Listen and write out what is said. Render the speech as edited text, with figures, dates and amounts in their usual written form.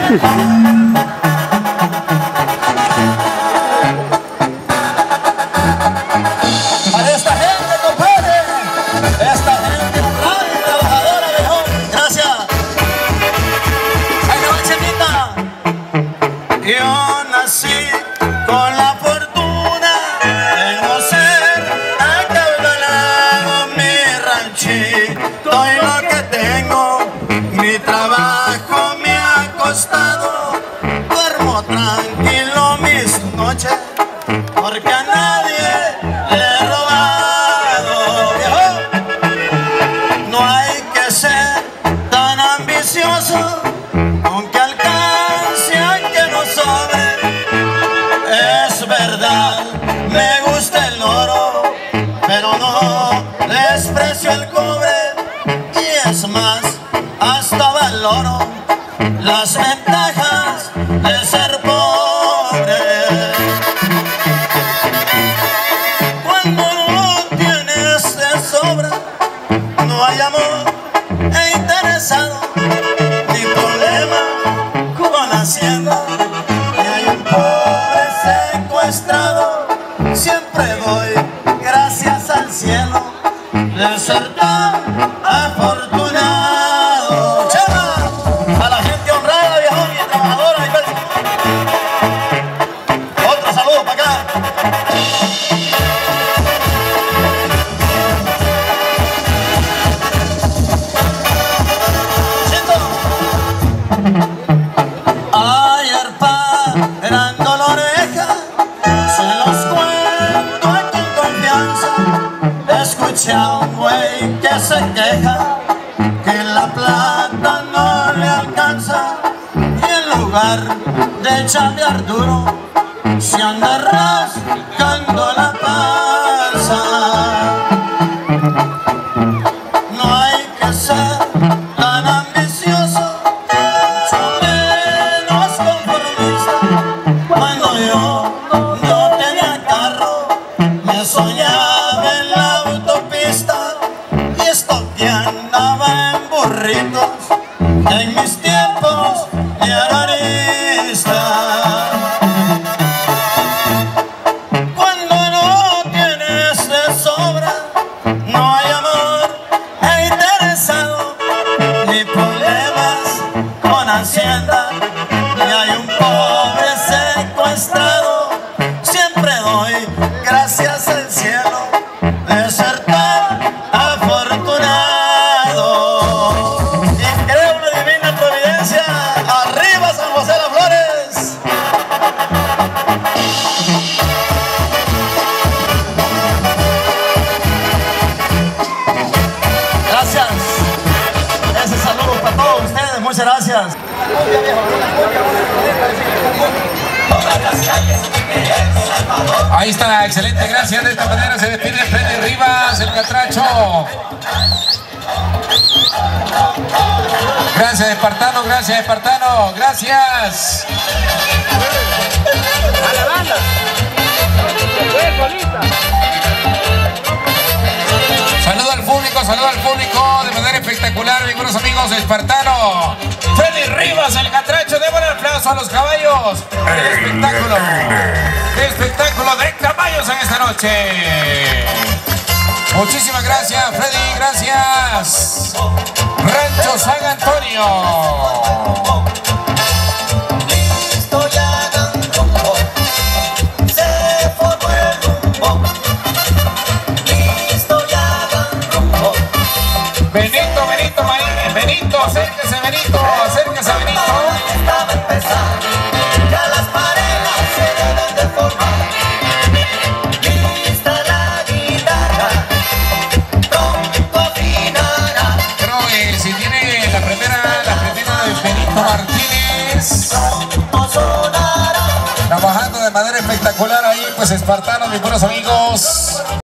Para esta gente, compadre, esta gente honrada y trabajadora, viejo. Gracias. Ahí le va, Chemita. Yo nací con la fortuna de no ser acaudalado, mi ranchito y lo que tengo, mi trabajo me ha costado. Duermo tranquilo mis noches porque a nadie le he robado, viejo. No hay que ser tan ambicioso, aunque alcance a que no sobre. Es verdad, me gusta el oro, pero no desprecio el cobre. Y es más, hasta valoro las ventajas de ser pobre. Cuando no tienes de sobra, no hay amor interesado, ni problema con Hacienda, ni hay un pobre secuestrado. Siempre doy gracias al cielo de ser tan afortunado. ¡Chama! A la gente honrada, viejón, y trabajadora. Otro saludo para acá. Ayer parando la oreja, se los cuento aquí en confianza. Escuché a un güey que se queja que la plata no le alcanza, y en lugar de chambear duro se anda rascando la panza. No hay que ser tan ambicioso, mucho menos conformista. Cuando yo no tenía carro, me soñaba en la autopista, y esto que andaba en burritos en mis tiempos de ararista. Cuando no tienes de sobra, no hay amor interesado, ni problemas con Hacienda, ni hay un pobre secuestrado. Siempre doy gracias al cielo de ser tan afortunado. Y creo una divina providencia. ¡Arriba San José de las Flores! Gracias. Ese saludo para todos ustedes. Muchas gracias. Ahí está, excelente, gracias. De esta manera se despide Freddy Rivas, el Catracho. Gracias, Espartano, gracias, Espartano, gracias. A la banda. Saludo al público de manera espectacular, mis buenos amigos. Espartano, Freddy Rivas, el Catracho. Démosle el aplauso a los caballos. Espectáculo de caballos en esta noche. Muchísimas gracias, Freddy, gracias. Rancho San Antonio. Listo, ya hagan rumbo, se formó el rumbo. Listo, ya hagan rumbo. Benito, acérquese, Benito. Estaba empezando, ya las parejas se deben de formar. Lista la guitarra, pronto afinará. Pero si tiene la primera de Benito Martínez. Pronto sonará. Trabajando de manera espectacular ahí, pues Espartano, mis buenos amigos.